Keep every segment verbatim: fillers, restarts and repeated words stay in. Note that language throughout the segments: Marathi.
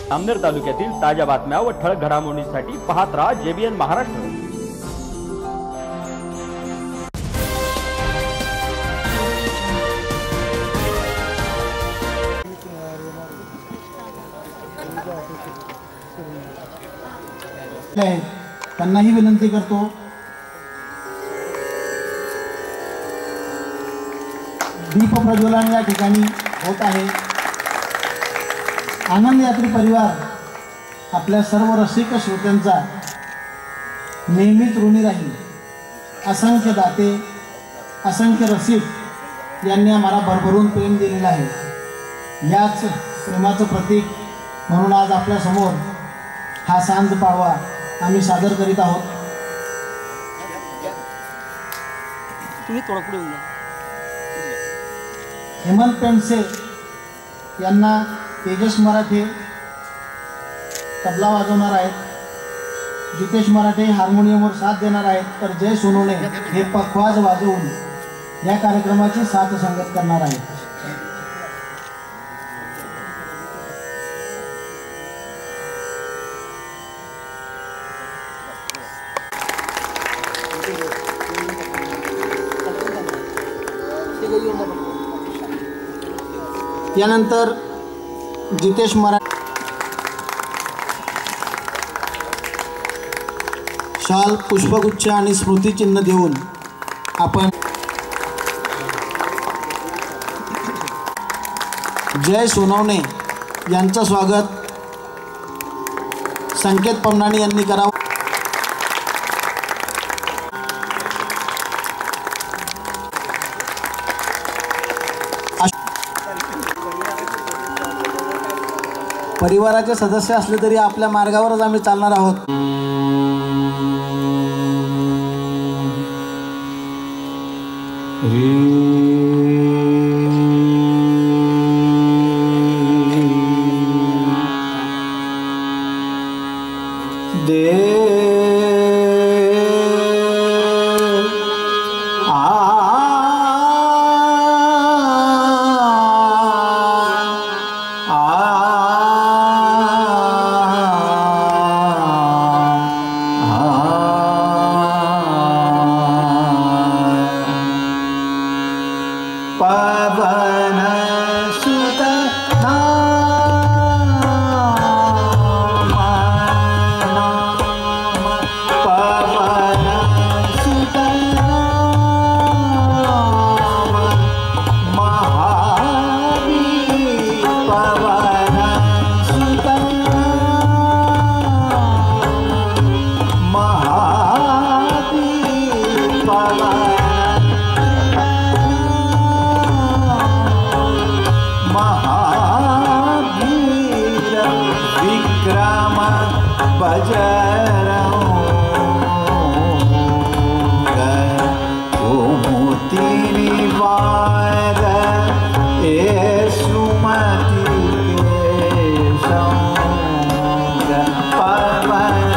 अमनेर तालुक्यातील ताज्या बातम्या व ठळक घडामोडींसाठी पाहत राहा जेबीएन महाराष्ट्र। त्यांनाही विनंती करतो दीप प्रज्वलन या ठिकाणी होत आहे। आनंद यात्री परिवार आपल्या सर्व रसिक श्रोत्यांचा नेहमीच ऋणी राहील। असंख्य दाते असंख्य रसिक यांनी आम्हाला भरभरून प्रेम दिलेलं आहे। याच प्रेमाचं प्रतीक म्हणून आज आपल्या समोर हा सांज पाडवा आम्ही सादर करीत आहोत। तुम्ही थोडं पुढे येऊन जा। हेमंत पेंडसे यांना तेजस मराठे तबला वाजवणार आहेत, जितेश मराठे हार्मोनियमवर साथ देणार आहेत, तर जय सोनवणे हे पखवाज वाजवून या कार्यक्रमाची साथ संगत करणार आहेत। यानंतर जितेश मराठे शाल पुष्पगुच्छ आणि स्मृतिचिन्ह देऊन आपण जय सोनवणे यांचं स्वागत संकेत पमनाणी यांनी करावं। परिवाराचे सदस्य असले तरी आपल्या मार्गावरच आम्ही चालणार आहोत। दे पवन सुत पवन सुत महावीर पवन सुत महावीर पवन महावीर विक्रम बजरंग गोमती निवार ए सुमति केशव पवन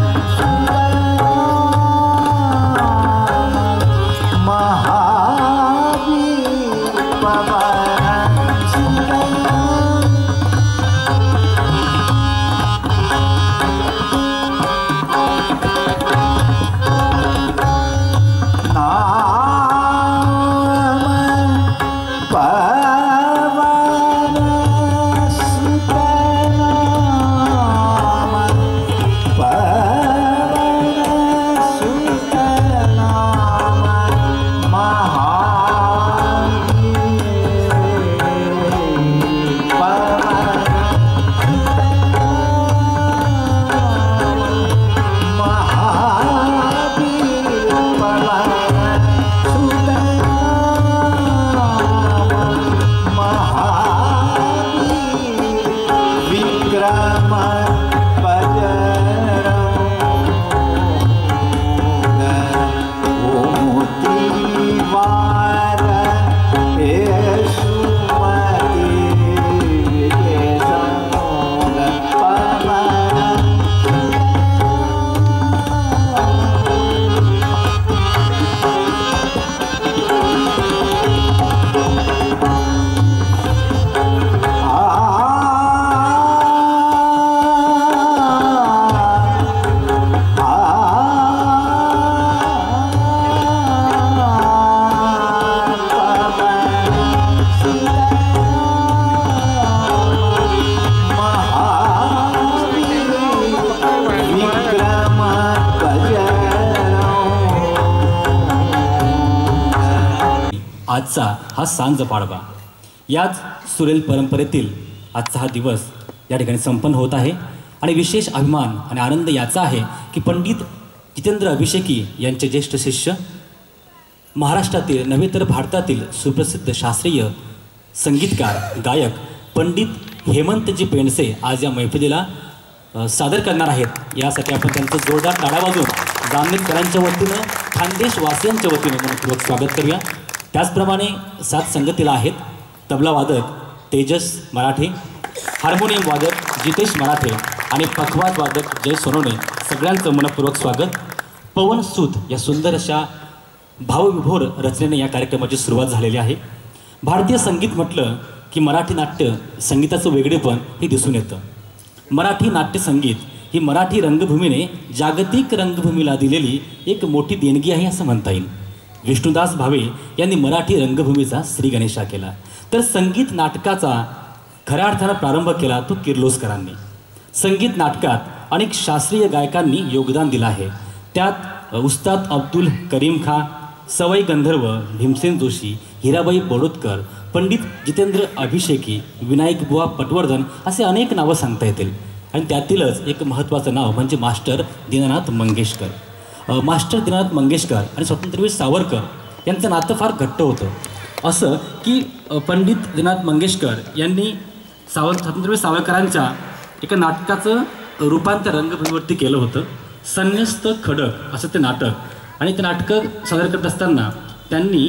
महावीर पवन आजचा हा सांज पाडवा. याच सुरेल परंपरेतील आजचा हा दिवस या ठिकाणी संपन्न होत आहे आणि विशेष अभिमान आणि आनंद याचा आहे की पंडित जितेंद्र अभिषेकी यांचे ज्येष्ठ शिष्य, महाराष्ट्रातील नव्हे तर भारतातील सुप्रसिद्ध शास्त्रीय संगीतकार गायक पंडित हेमंतजी पेंडसे आज या मैफिलीला सादर करणार आहेत. यासाठी आपण त्यांचं जोरदार टाळ्या वाजवून जामनेरकरांच्या वतीनं, खानदेश वासियांच्या वतीनं मनपूर्वक स्वागत करूया. त्याचप्रमाणे सात संगतीला आहेत तबला वादक तेजस मराठे, हार्मोनियम वादक जितेश मराठे आणि पखवाज वादक जय सोनवणे. सगळ्यांचं मनपूर्वक स्वागत. पवन सूत या सुंदर अशा भावविभोर रचनेने या कार्यक्रमाची सुरुवात झालेली आहे. भारतीय संगीत म्हटलं की मराठी नाट्य संगीताचं वेगळेपण हे दिसून येतं. मराठी नाट्यसंगीत ही मराठी रंगभूमीने जागतिक रंगभूमीला दिलेली एक मोठी देणगी आहे असं म्हणता येईल. विष्णुदास भावे यांनी मराठी रंगभूमीचा श्री गणेशा केला, तर संगीत नाटकाचा खऱ्या अर्थानं प्रारंभ केला तो किर्लोस्करांनी. संगीत नाटकात अनेक शास्त्रीय गायकांनी योगदान दिलं आहे. त्यात उस्ताद अब्दुल करीम खां, सवाई गंधर्व भीमसेन जोशी, हिराबाई बोडोतकर, पंडित जितेंद्र अभिषेकी, विनायक बुवा पटवर्धन असे अनेक नावं सांगता येतील. आणि त्यातीलच एक महत्त्वाचं नाव म्हणजे मास्टर दीनानाथ मंगेशकर. मास्टर दीनानाथ मंगेशकर आणि स्वातंत्र्यवीर सावरकर यांचं नातं फार घट्ट होतं. असं की पंडित दीनानाथ मंगेशकर यांनी सावंत स्वातंत्र्यवीर सावरकरांच्या एका नाटकाचं रूपांतर रंगभूमीवरती केलं होतं. संन्यस्त खडक असं ते नाटक. आणि ते नाटकं सादर करत असताना त्यांनी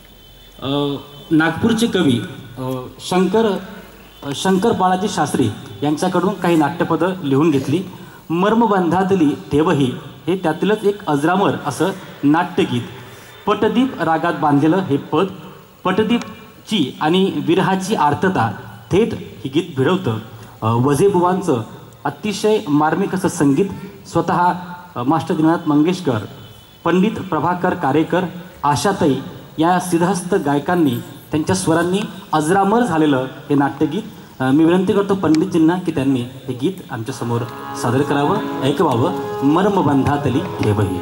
नागपूरचे कवी शंकर शंकर बाळाजी शास्त्री यांच्याकडून काही नाट्यपदं लिहून घेतली. मर्मबंधातली ठेवही हे त्यातीलच एक अजरामर असं नाट्यगीत. पटदीप रागात बांधलेलं हे पद पटदीपची आणि विरहाची आर्तता थेट ही गीत भिडवतं. वझेबुवांचं अतिशय मार्मिक असं संगीत स्वतः मास्टर दीनानाथ मंगेशकर, पंडित प्रभाकर कारेकर, आशाताई या सिद्धहस्त गायकांनी त्यांच्या स्वरांनी अजरामर झालेलं हे नाट्यगीत. मी विनंती करतो पंडितजींना की त्यांनी हे गीत आमच्यासमोर सादर करावं, ऐकवावं. मर्मबंधातली ठेवही.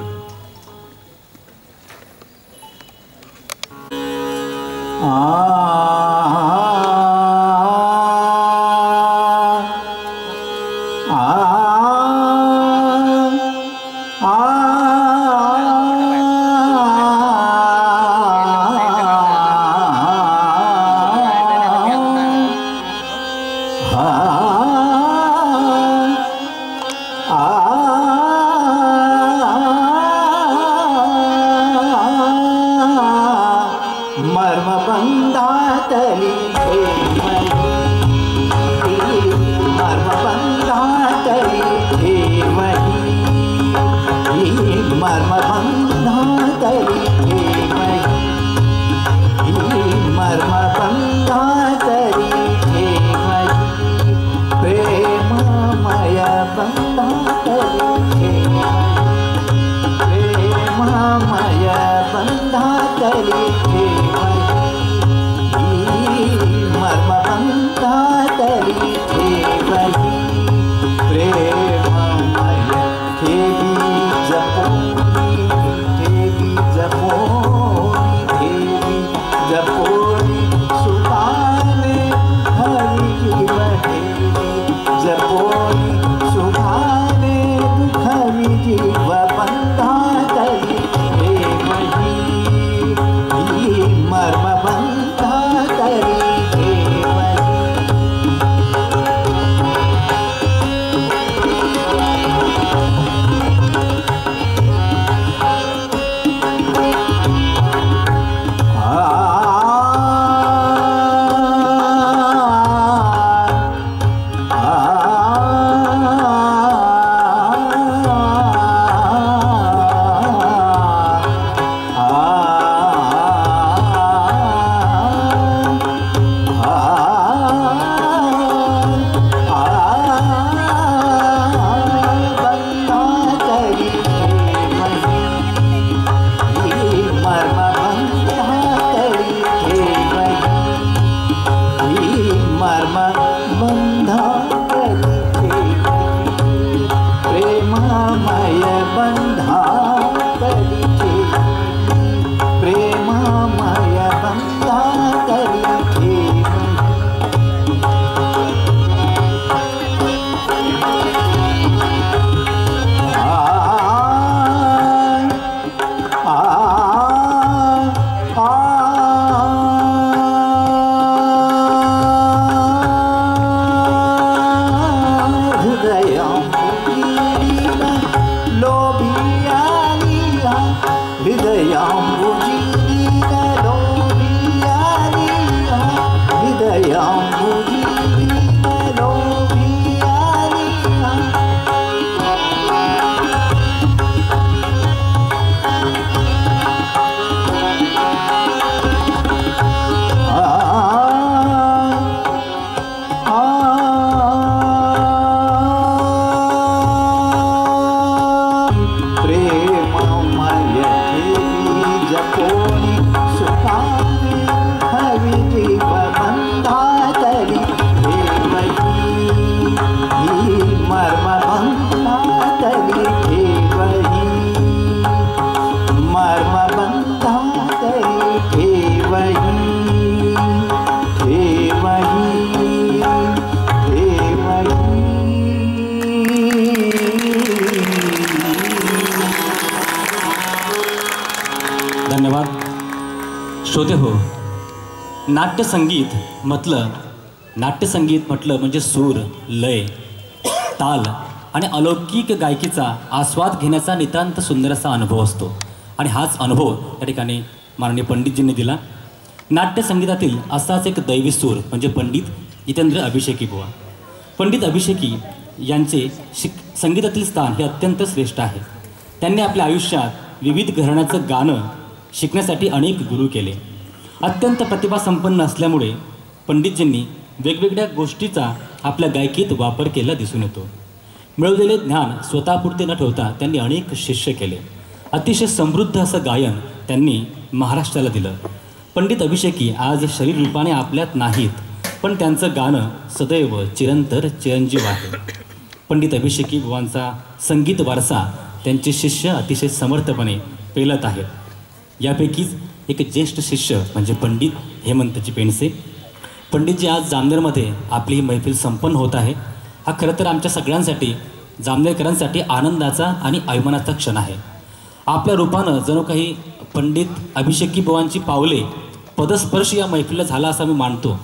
नाट्यसंगीत म्हटलं नाट्यसंगीत म्हटलं म्हणजे सूर, लय, ताल आणि अलौकिक गायकीचा आस्वाद घेण्याचा नितांत सुंदर असा अनुभव असतो. आणि हाच अनुभव या ठिकाणी माननीय पंडितजींनी दिला. नाट्यसंगीतातील असाच एक दैवी सूर म्हणजे पंडित जितेंद्र अभिषेकी बुवा. पंडित अभिषेकी यांचे शिक संगीतातील स्थान हे अत्यंत श्रेष्ठ आहे. त्यांनी आपल्या आयुष्यात विविध घराण्याचं गाणं शिकण्यासाठी अनेक गुरु केले. अत्यंत प्रतिभासंपन्न असल्यामुळे पंडितजींनी वेगवेगळ्या गोष्टीचा आपल्या गायकीत वापर केला दिसून येतो. मिळवलेले ज्ञान स्वतःपुरते न ठेवता त्यांनी अनेक शिष्य केले. अतिशय समृद्ध असं गायन त्यांनी महाराष्ट्राला दिलं. पंडित अभिषेकी आज शरीर रूपाने आपल्यात नाहीत, पण त्यांचं गाणं सदैव चिरंतर चिरंजीव आहे. पंडित अभिषेकी बुवांचा संगीत वारसा त्यांचे शिष्य अतिशय समर्थपणे पेलत आहेत. यापैकीच एक ज्येष्ठ शिष्य म्हणजे पंडित हेमंतजी पेंडसे. पंडितजी आज जामनेरमध्ये आपली ही मैफिल संपन्न होत आहे. हा खरं तर आमच्या सगळ्यांसाठी जामनेरकरांसाठी आनंदाचा आणि अभिमानाचा क्षण आहे. आपल्या रूपानं जणू काही पंडित अभिषेकी बुवांची पावले पदस्पर्श या मैफिलीला झाला असं मी मानतो.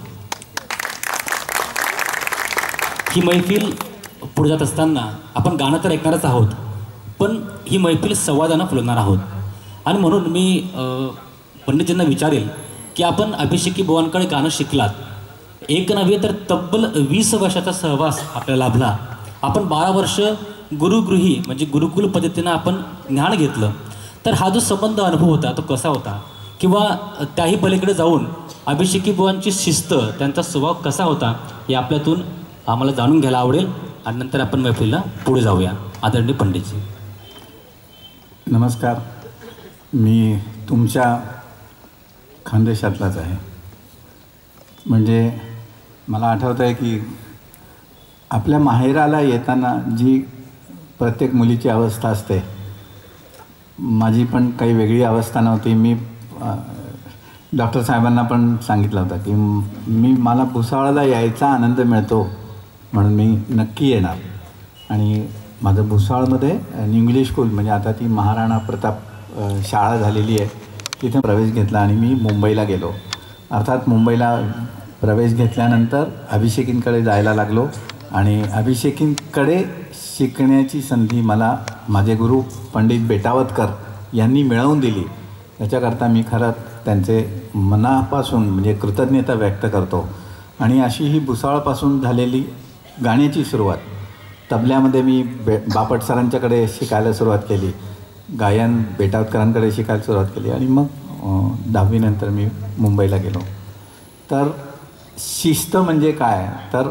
ही मैफिल पुढे जात असताना आपण गाणं तर ऐकणारच आहोत, पण ही मैफिल संवादानं फुलवणार आहोत. आणि म्हणून मी पंडितजींना विचारेल की आपण अभिषेकी बुवांकडे गाणं शिकलात, एक नव्हे तर तब्बल वीस वर्षाचा सहवास आपल्याला लाभला. आपण बारा वर्ष गुरुगृही म्हणजे गुरुकुल पद्धतीनं आपण ज्ञान घेतलं. तर हा जो संबंध अनुभव होता तो कसा होता, किंवा त्याही पलीकडे जाऊन अभिषेकी बुवांची शिस्त, त्यांचा स्वभाव कसा होता, हे आपल्यातून आम्हाला जाणून घ्यायला आवडेल. आणि नंतर आपण मैफिलीला पुढे जाऊया. आदरणीय पंडितजी. नमस्कार. मी तुमच्या खानदेशातलाच आहे. म्हणजे मला आठवतं आहे की आपल्या माहेराला येताना जी प्रत्येक मुलीची अवस्था असते, माझी पण काही वेगळी अवस्था नव्हती. मी डॉक्टर साहेबांना पण सांगितलं होतं की मी मला भुसावळला यायचा आनंद मिळतो म्हणून मी नक्की येणार. आणि माझं भुसावळमध्ये इंग्लिश स्कूल म्हणजे आता ती महाराणा प्रताप शाळा झालेली आहे, तिथे प्रवेश घेतला आणि मी मुंबईला गेलो. अर्थात मुंबईला प्रवेश घेतल्यानंतर अभिषेकींकडे जायला लागलो आणि अभिषेकींकडे शिकण्याची संधी मला माझे गुरु पंडित बेटावतकर यांनी मिळवून दिली. याच्याकरता मी खरंच त्यांचे मनापासून म्हणजे कृतज्ञता व्यक्त करतो. आणि अशी ही भुसावळपासून झालेली गाण्याची सुरुवात, तबल्यामध्ये मी बे बापट सरांच्याकडे शिकायला सुरुवात केली, गायन बेटावतकरांकडे शिकायला सुरुवात केली आणि मग दहावीनंतर मी मुंबईला गेलो. तर शिस्त म्हणजे काय, तर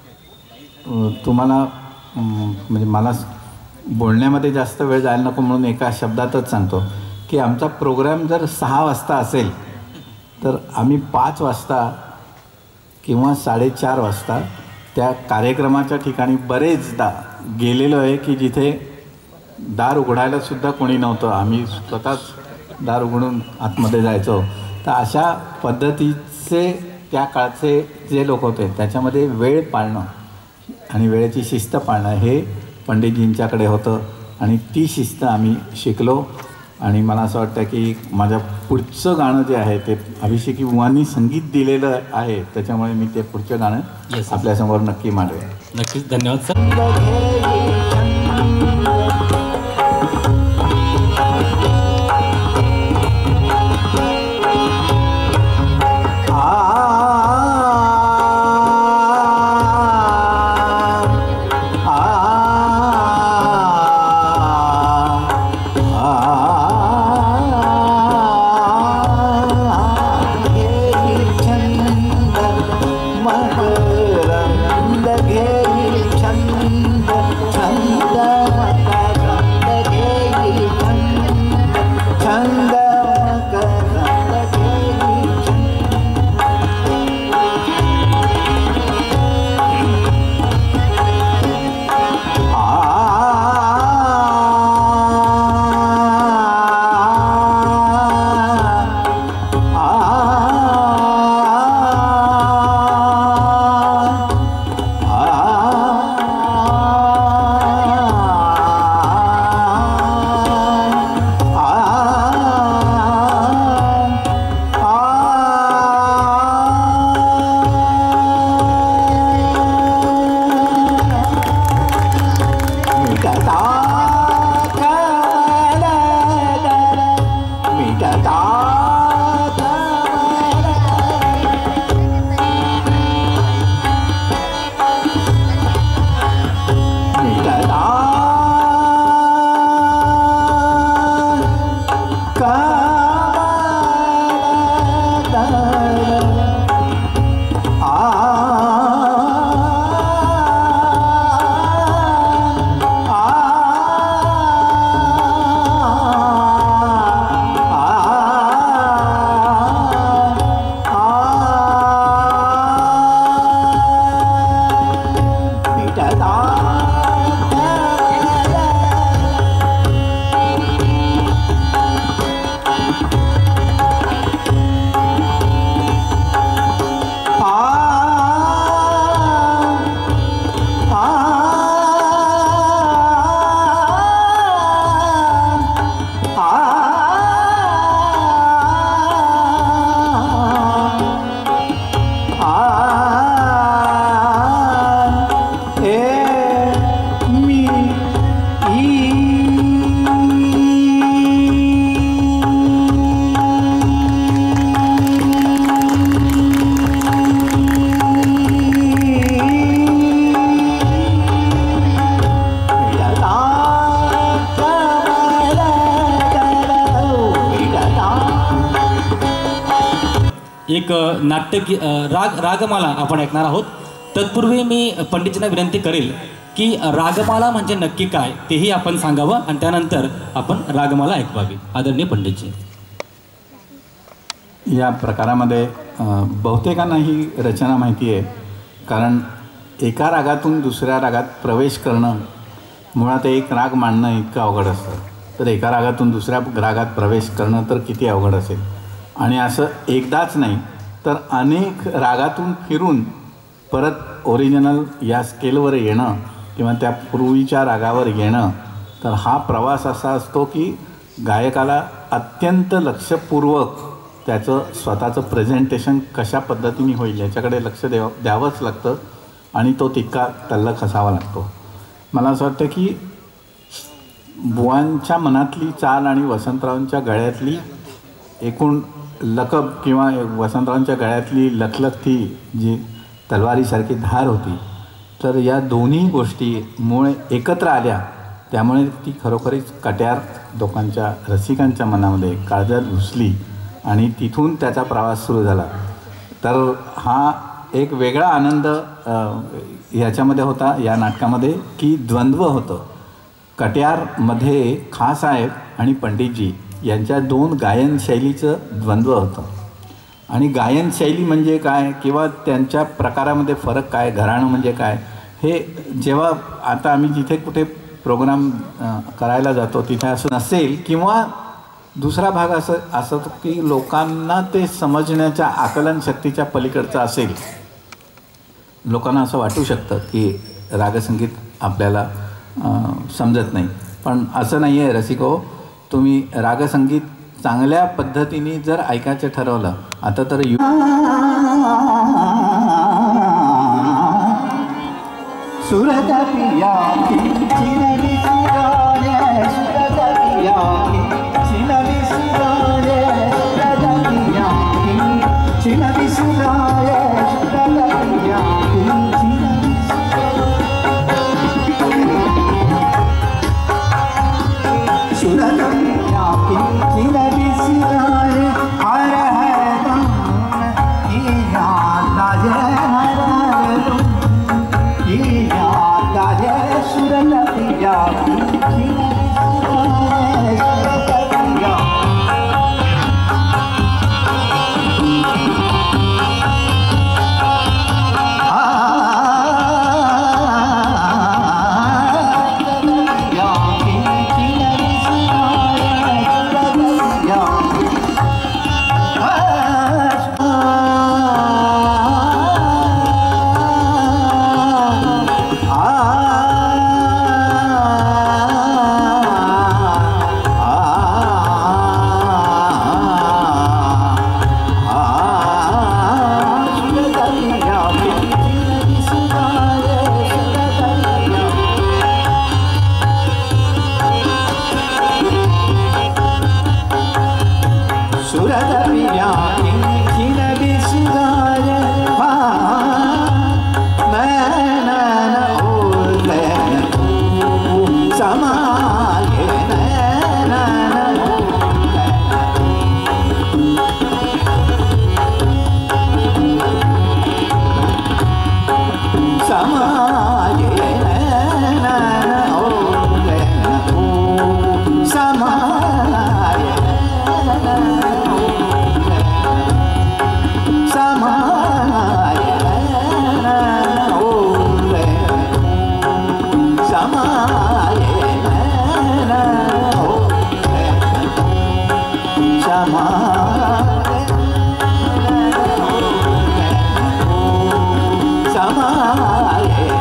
तुम्हाला म्हणजे मला बोलण्यामध्ये जास्त वेळ जायला नको म्हणून एका शब्दातच सांगतो की आमचा प्रोग्राम जर सहा वाजता असेल तर आम्ही पाच वाजता किंवा साडेचार वाजता त्या कार्यक्रमाच्या ठिकाणी बरेचदा गेलेलो आहे की जिथे दार उघडायलासुद्धा कोणी नव्हतं, आम्ही स्वतःच दार उघडून आतमध्ये जायचो. तर अशा पद्धतीचे त्या काळचे जे लोक होते त्याच्यामध्ये वेळ पाळणं आणि वेळेची शिस्त पाळणं हे पंडितजींच्याकडे होतं आणि ती शिस्त आम्ही शिकलो. आणि मला असं वाटतं की माझ्या पुढचं गाणं जे आहे ते अभिषेकी बुवांनी संगीत दिलेलं आहे, त्याच्यामुळे मी ते पुढचं गाणं येस आपल्यासमोर नक्की मांडूया. नक्कीच. धन्यवाद सर. आ एक नाट्य गी- अ, राग रागमाला आपण ऐकणार आहोत. तत्पूर्वी मी पंडितजींना विनंती करेल की रागमाला म्हणजे नक्की काय तेही आपण सांगावं आणि त्यानंतर आपण रागमाला ऐकवावी. आदरणीय पंडितजी. या प्रकारामध्ये अ, बहुतेकांना ही रचना माहिती आहे, कारण एका रागातून दुसऱ्या रागात प्रवेश करणं मुळात एक राग मांडणं इतकं अवघड असतं. तर एका रागातून दुसऱ्या रागात प्रवेश करणं तर किती अवघड असेल. आणि असं एकदाच नाही तर अनेक रागातून फिरून परत ओरिजिनल या स्केलवर येणं किंवा त्या पूर्वीच्या रागावर येणं, तर हा प्रवास असा असतो की गायकाला अत्यंत लक्षपूर्वक त्याचं स्वतःचं प्रेझेंटेशन कशा पद्धतीने होईल याच्याकडे लक्ष द्यावं द्यावंच लागतं आणि तो तितका तल्लख असावा लागतो. मला असं वाटतं की बुवांच्या मनातली चाल आणि वसंतरावांच्या गळ्यातली एकूण लकब किंवा वसंतरावांच्या गळ्यातली लखलखती जी तलवारीसारखी धार होती, तर या दोन्ही गोष्टी मूळ एकत्र आल्या, त्यामुळे ती खरोखरीच कट्यार लोकांच्या रसिकांच्या मनामध्ये काळजात घुसली आणि तिथून त्याचा प्रवास सुरू झाला. तर हा एक वेगळा आनंद याच्यामध्ये होता या नाटकामध्ये की द्वंद्व होतं. कट्यारमध्ये खासाहेब आणि पंडितजी यांच्या दोन गायनशैलीचं द्वंद्व होतं. आणि गायनशैली म्हणजे काय किंवा त्यांच्या प्रकारामध्ये फरक काय, घराणं म्हणजे काय, हे जेव्हा आता आम्ही जिथे कुठे प्रोग्राम करायला जातो तिथे असं नसेल किंवा दुसरा भाग असं असं की लोकांना ते समजण्याच्या आकलन शक्तीच्या पलीकडचं असेल. लोकांना असं वाटू शकतं की रागसंगीत आपल्याला समजत नाही, पण असं नाही आहे रसिको. तुम्ही रागसंगीत चांगल्या पद्धतीने जर ऐकायचं ठरवलं, आता तर यू Sama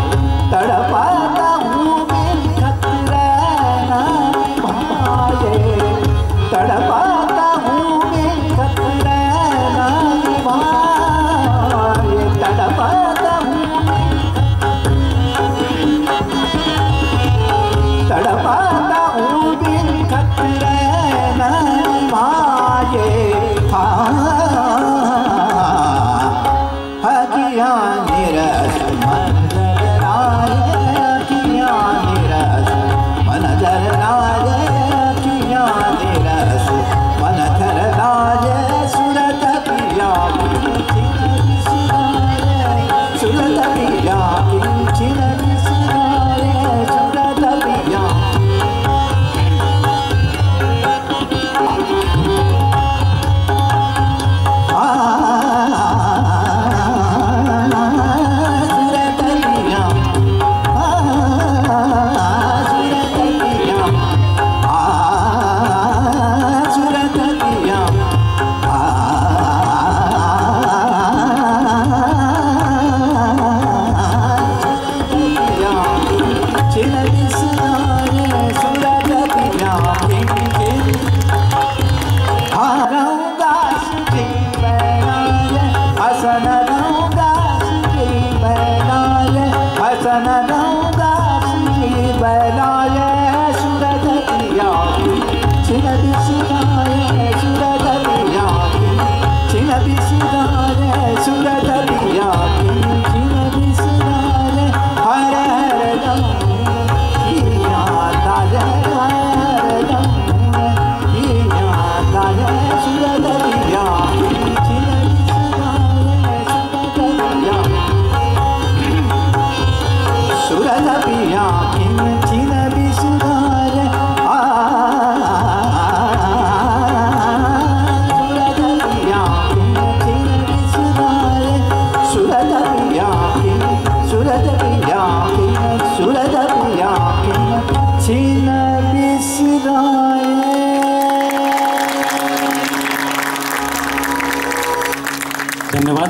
मन रौदासी बनाए सुरधरिया छिन बिसराए सुरधरिया छिन बिसराए सुरधरिया छिन बिसराए हर हर दम किया ताज हर दम किया ताज सुरधरिया छिन बिसराए सुरधरिया सुरधरिया छिन बिसराए धन्यवाद.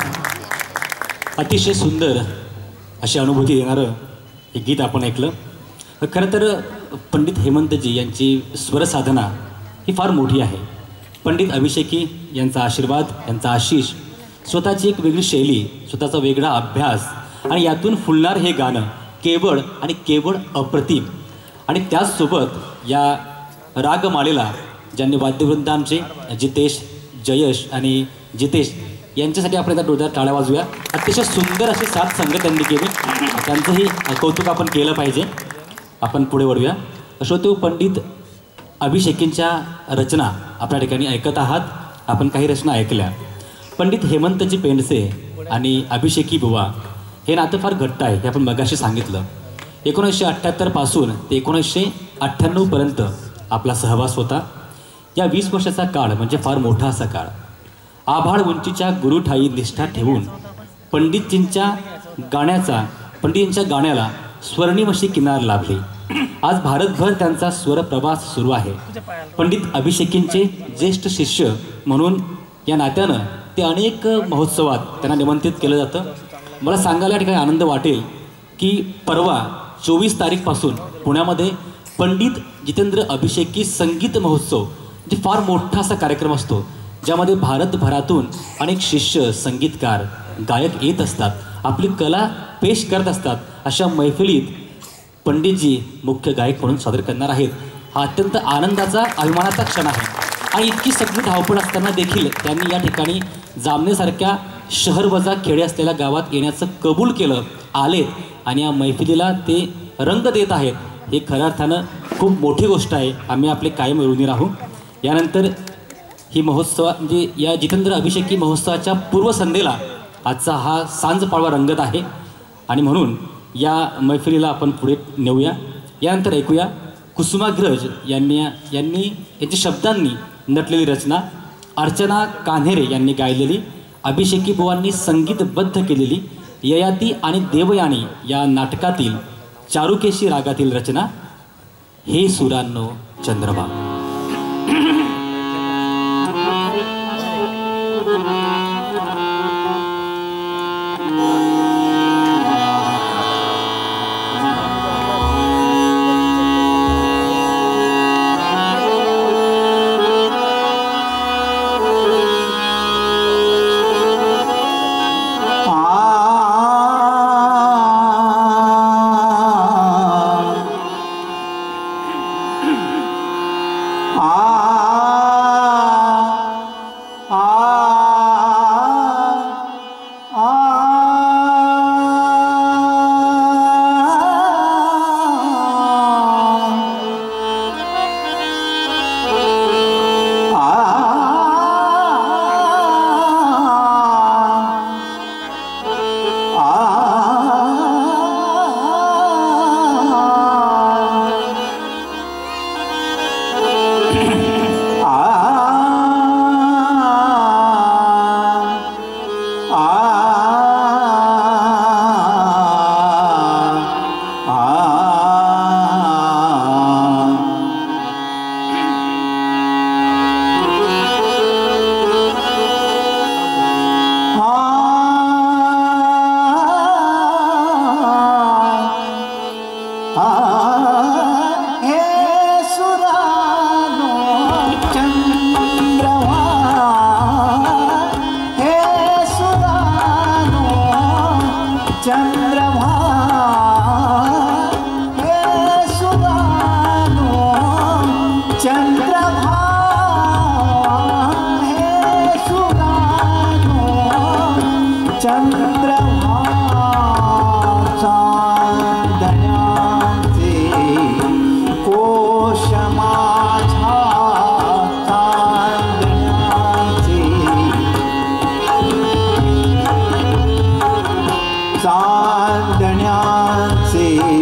अतिशय सुंदर अशी अनुभूती देणारं हे गीत आपण ऐकलं. खरं तर पंडित हेमंतजी यांची स्वरसाधना ही फार मोठी आहे. पंडित अभिषेकी यांचा आशीर्वाद, यांचा आशिष, स्वतःची एक वेगळी शैली, स्वतःचा वेगळा अभ्यास आणि यातून फुलणार हे गाणं केवळ आणि केवळ अप्रतिम. आणि त्याचसोबत या रागमालेला ज्यांनी वाद्यवृंद आमचे जितेश, जयेश आणि जितेश यांच्यासाठी आपण आता जोरदार टाळ्या वाजूया. अतिशय सुंदर अशी साथ संगत त्यांनी केली, त्यांचंही कौतुक आपण केलं पाहिजे. आपण पुढे वळूया. श्रोते, पंडित अभिषेकींच्या रचना आपल्या ठिकाणी ऐकत आहात. आपण काही रचना ऐकल्या. पंडित हेमंतजी पेंडसे आणि अभिषेकी बुवा हे नातं फार घट्ट आहे, हे आपण मगाशी सांगितलं. एकोणीसशे अठ्ठ्याहत्तरपासून ते एकोणीसशे अठ्ठ्याण्णवपर्यंत आपला सहवास होता. या वीस वर्षाचा काळ म्हणजे फार मोठा असा काळ. आभाळ उंचीच्या गुरुठाई निष्ठा ठेवून पंडितजींच्या गाण्याचा पंडितजींच्या गाण्याला स्वर्णिम अशी किनार लाभली. आज भारतभर त्यांचा स्वरप्रवास सुरू आहे. पंडित अभिषेकींचे ज्येष्ठ शिष्य म्हणून या नात्यानं ते अनेक महोत्सवात त्यांना निमंत्रित केलं जातं. मला सांगायला या ठिकाणी आनंद वाटेल की परवा चोवीस तारीखपासून पुण्यामध्ये पंडित जितेंद्र अभिषेकी संगीत महोत्सव जे फार मोठा असा कार्यक्रम असतो, ज्यामध्ये भारतभरातून अनेक शिष्य, संगीतकार, गायक येत असतात, आपली कला पेश करत असतात. अशा मैफिलीत पंडितजी मुख्य गायक म्हणून सादर करणार आहेत. हा अत्यंत आनंदाचा, अभिमानाचा क्षण आहे. आणि इतकी सगळी धावपळ असताना देखील त्यांनी या ठिकाणी जामनेसारख्या शहरवजा खेडे असलेल्या गावात येण्याचं कबूल केलं, आलेत आणि या मैफिलीला ते रंग देत आहेत. हे खऱ्या अर्थानं खूप मोठी गोष्ट आहे. आम्ही आपले कायम ऋणी राहू. यानंतर ही महोत्सव म्हणजे या जितेंद्र अभिषेकी महोत्सवाच्या पूर्वसंध्येला आजचा हा सांज पाडवा रंगत आहे आणि म्हणून या मैफिलीला आपण पुढे नेऊया. यानंतर ऐकूया कुसुमाग्रज यांनी यांनी यांच्या शब्दांनी नटलेली रचना, अर्चना कान्हेरे यांनी गायलेली, अभिषेकी बुवांनी संगीतबद्ध केलेली ययाती आणि देवयानी या नाटकातील चारुकेशी रागातील रचना, हे सुरांनो चंद्रमा.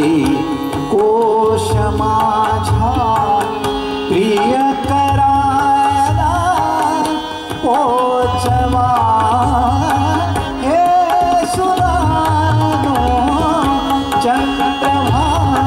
कोश माझा प्रिय करायला पोचवा हे सुरानो चंद्रभा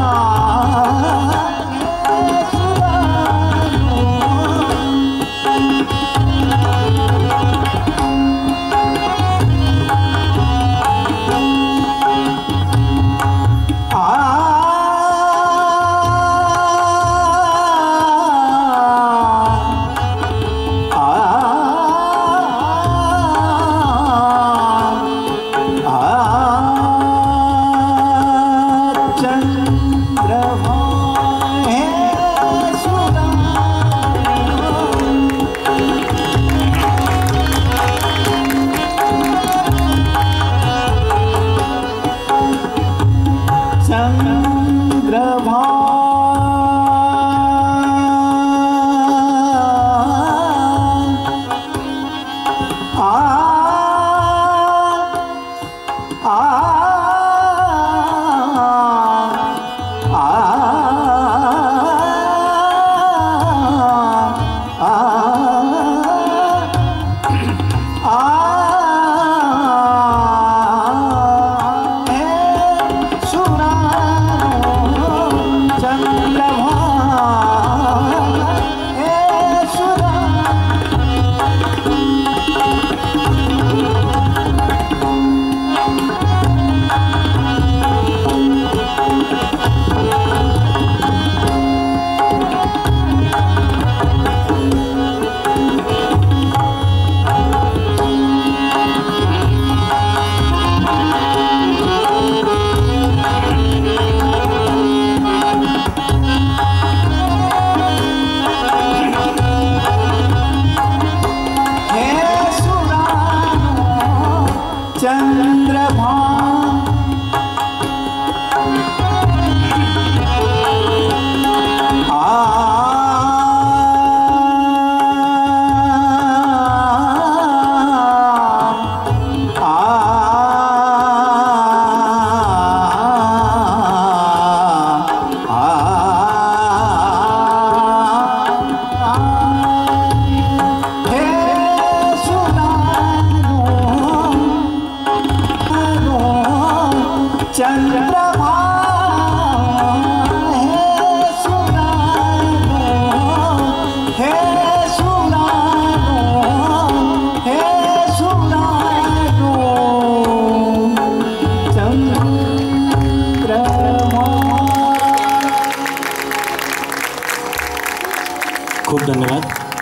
खूप धन्यवाद.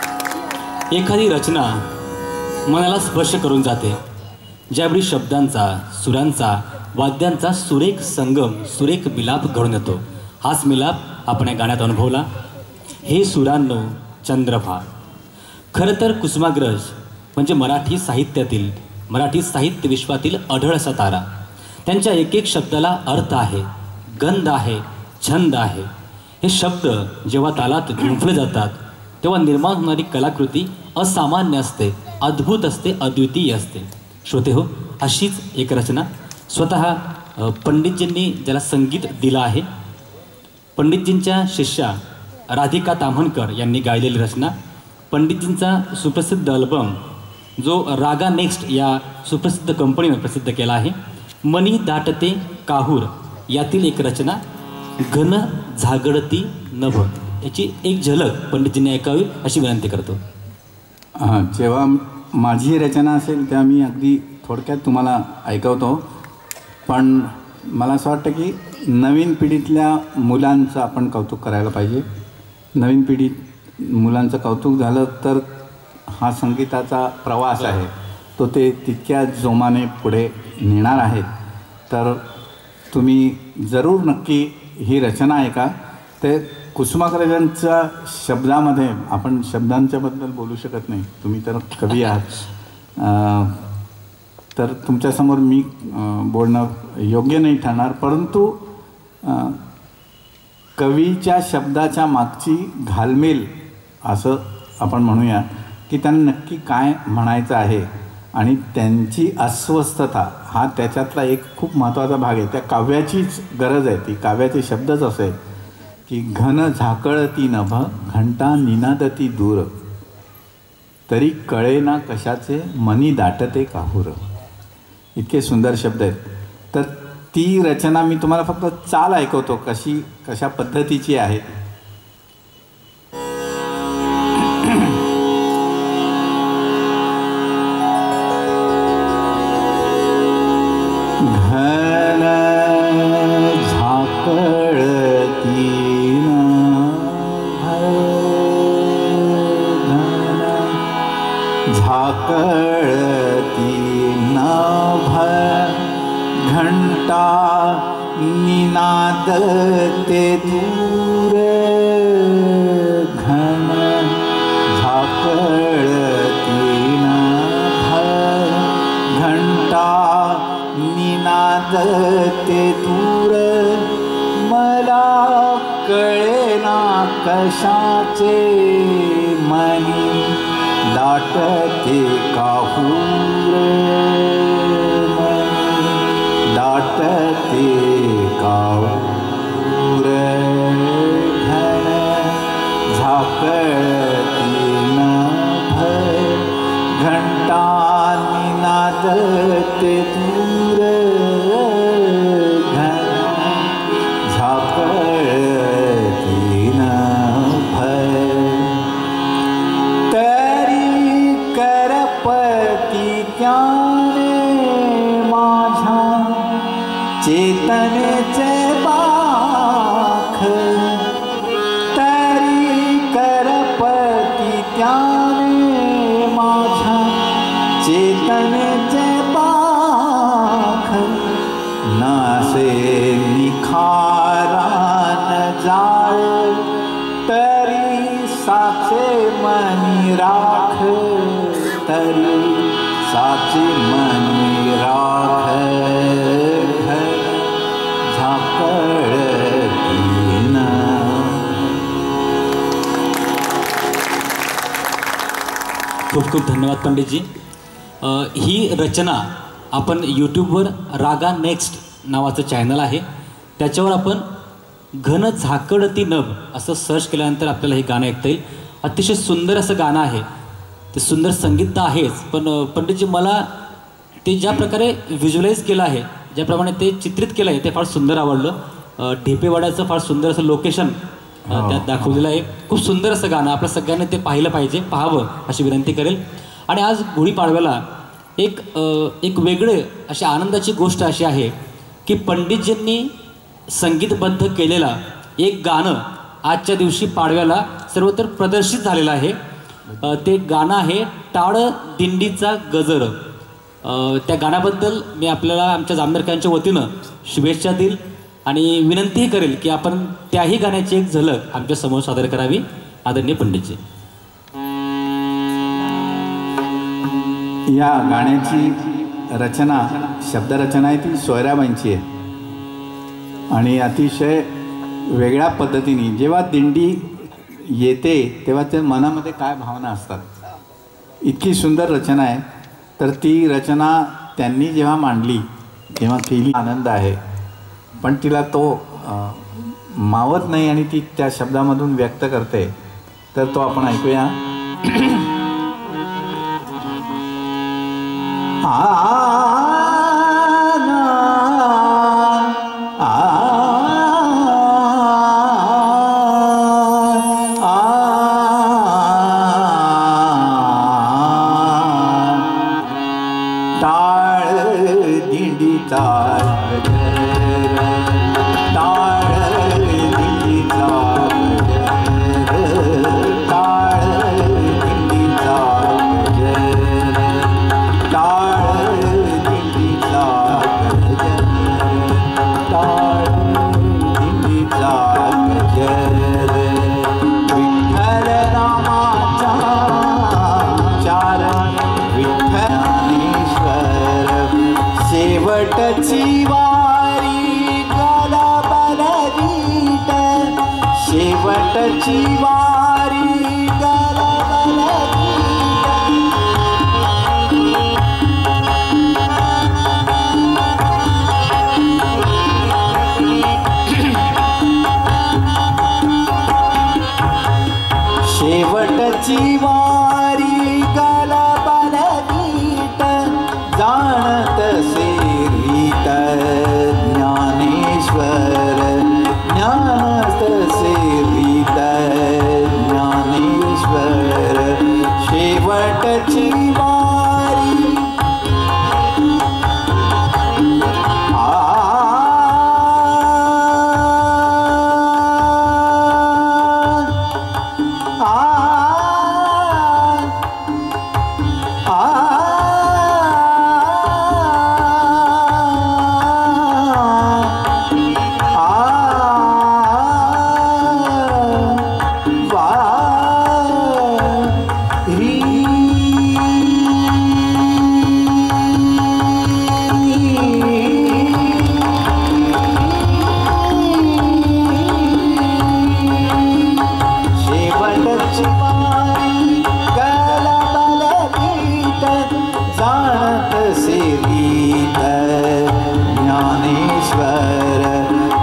एखादी रचना मनाला स्पर्श करून जाते ज्यावेळी शब्दांचा, सुरांचा, वाद्यांचा सुरेख संगम, सुरेख मिलाप घडून येतो. हाच मिलाप आपण या गाण्यात अनुभवला. हे सुरांनो चंद्रभा. खरं तर कुसुमाग्रज म्हणजे मराठी साहित्यातील, मराठी साहित्य विश्वातील अढळ असा तारा. त्यांच्या एक एक शब्दाला अर्थ आहे, गंध आहे, छंद आहे. हे शब्द जेव्हा तालात गुंफले जातात तेव्हा निर्माण होणारी कलाकृती असामान्य असते, अद्भुत असते, अद्वितीय असते. श्रोते हो, अशीच एक रचना स्वतः पंडितजींनी ज्याला संगीत दिलं आहे, पंडितजींच्या शिष्या राधिका ताम्हणकर यांनी गायलेली रचना. पंडितजींचा सुप्रसिद्ध अल्बम जो रागा नेक्स्ट या सुप्रसिद्ध कंपनीनं प्रसिद्ध केला आहे, मनी दाटते काहूर यातील एक रचना घन झागडती नभ. याची एक झलक पंडितजींनी ऐकावी अशी विनंती करतो. हां, जेव्हा माझी रचना असेल तेव्हा मी अगदी थोडक्यात तुम्हाला ऐकवतो. पण मला असं वाटतं की नवीन पिढीतल्या मुलांचं आपण कौतुक करायला पाहिजे. नवीन पिढीत मुलांचं कौतुक झालं तर हा संगीताचा प्रवास आहे तो ते तितक्या जोमाने पुढे नेणार आहेत. तर तुम्ही जरूर नक्की ही रचना ऐका. ते कुसुमाग्रजांच्या शब्दामध्ये, आपण शब्दांच्याबद्दल बोलू शकत नाही, तुम्ही तर कवी आहात, तर तुमच्यासमोर मी बोलणं योग्य नाही ठरणार. परंतु कवीच्या शब्दाच्या मागची घालमेल असं आपण म्हणूया की त्यांना नक्की काय म्हणायचं आहे आणि त्यांची अस्वस्थता हा त्याच्यातला एक खूप महत्त्वाचा भाग आहे. त्या काव्याचीच गरज आहे. ती काव्याचे शब्दच असे आहेत की घन झाकळती नभ घंटा निनादती दूर तरी कळे ना कशाचे मनी दाटते काहूर. इतके सुंदर शब्द आहेत. तर ती रचना मी तुम्हाला फक्त चाल ऐकवतो कशी कशा पद्धतीची आहे. घन झाकळती झाकळती नभ घंटा निनादते दूर घन झाकळती नभ घंटा निनादते दूर मला कळेना कशाचे मनी दाटते काहूर दाटते काहूर घन झाकळती नभ घंटा निनादते दूर घन झाकळती नभ चेतनेचे पाख तरी करपती त्याने माझ्या चेतनेचे पाख नासे निखारान जाळ तरी साचे मनी राख तरी साचे मनी राख खूप खूप धन्यवाद पंडितजी. ही रचना आपण यूट्यूबवर रागा नेक्स्ट नावाचं चॅनल आहे त्याच्यावर आपण घन झाकळती नभ असं सर्च केल्यानंतर आपल्याला हे गाणं ऐकता येईल. अतिशय सुंदर असं गाणं आहे. ते सुंदर संगीत तर आहेच पण पंडितजी मला ते ज्या प्रकारे व्हिज्युअलाइज केलं आहे ज्याप्रमाणे ते चित्रित केलं आहे ते फार सुंदर आवडलं. ढेपेवाड्याचं फार सुंदर असं लोकेशन त्यात दाखवलेलं आहे. खूप सुंदर असं गाणं आपल्या सगळ्यांनी ते पाहिलं पाहिजे पाहावं अशी विनंती करेल. आणि आज गुढीपाडव्याला एक एक वेगळे अशी आनंदाची गोष्ट अशी आहे की पंडितजींनी संगीतबद्ध केलेला एक गाणं आजच्या दिवशी पाडव्याला सर्वत्र प्रदर्शित झालेलं आहे. ते गाणं आहे टाळ दिंडीचा गजर. त्या गाण्याबद्दल मी आपल्याला आमच्या जामनेरकरांच्या वतीनं शुभेच्छा देईल आणि विनंतीही करेल की आपण त्याही गाण्याची एक झलक आमच्या समोर सादर करावी. आदरणीय पंडितजी. या गाण्याची रचना शब्दरचना आहे ती सोयराबाईंची आहे आणि अतिशय वेगळ्या पद्धतीने जेव्हा दिंडी येते तेव्हा त्या मनामध्ये काय भावना असतात इतकी सुंदर रचना आहे. तर ती रचना त्यांनी जेव्हा मांडली तेव्हा केली आनंद आहे पण तिला तो मावत नाही आणि ती त्या शब्दामधून व्यक्त करते. तर तो आपण ऐकूया. आ शेवटची वारी गाला बलवीत शेवटची वारी गाला बलवीत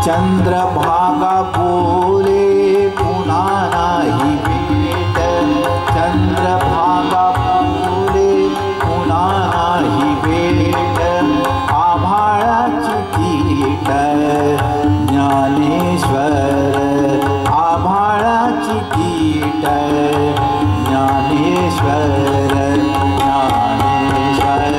चंद्रभागा बोले पुन्हा नाही भेट, चंद्रभागा बोले पुन्हा नाही भेट, आभाळाची कीट ज्ञानेश्वर, आभाळाची कीट ज्ञानेश्वर, ज्ञानेश्वर,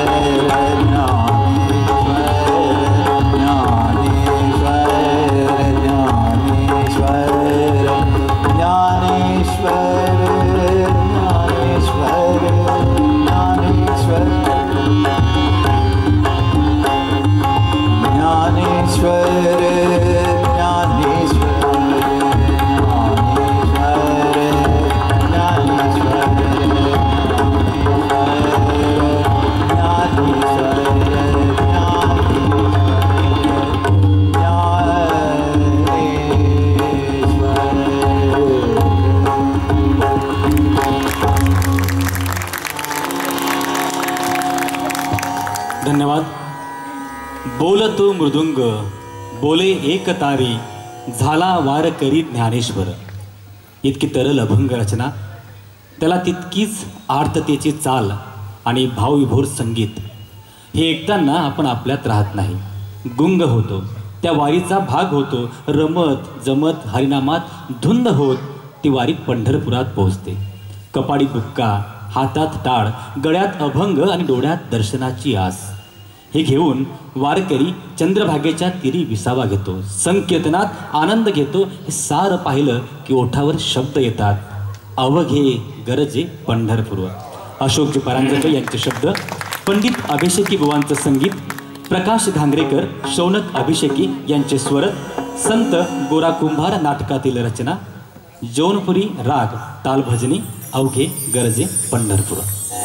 धन्यवाद. बोलतो मृदुंग बोले एक तारी, झाला वार करी ज्ञानेश्वर. इतकी तरल अभंग रचना, त्याला तितकीच आर्ततेची चाल आणि भावविभोर संगीत. हे ऐकताना आपण आपल्यात राहत नाही, गुंग होतो, त्या वारीचा भाग होतो. रमत जमत हरिनामात धुंद होत ती वारी पंढरपुरात पोहोचते. कपाडी बुक्का, हातात टाळ, गळ्यात अभंग आणि डोळ्यात दर्शनाची आस. हे घेऊन वारकरी चंद्रभागेच्या तीरी विसावा घेतो, संकीर्तनात आनंद घेतो. हे सार पाहिलं की ओठावर शब्द येतात, अवघे गरजे पंढरपूर. अशोकजी परांजपे यांचे शब्द, पंडित अभिषेकी बुवांचं संगीत, प्रकाश घांगरेकर, शौनक अभिषेकी यांचे स्वर, संत गोरा कुंभार नाटकातील रचना, जौनपुरी राग ताल भजनी, अवघे गरजे पंढरपूर.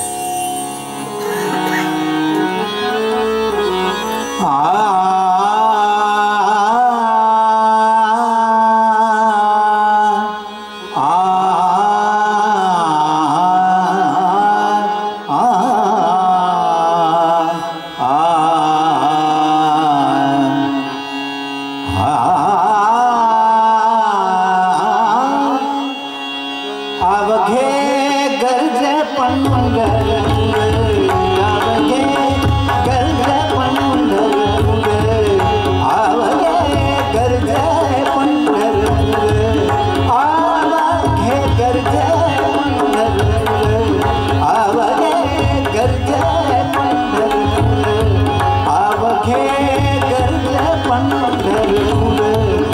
आ अवघे गरजे पंढरपूर, अवघे गरजे पंढरपूर, अवघे गरजे पंढरपूर, अवघे गरजे पंढरपूर, अवघे गरजे पंढरपूर, अवघे गरजे पंढरपूर.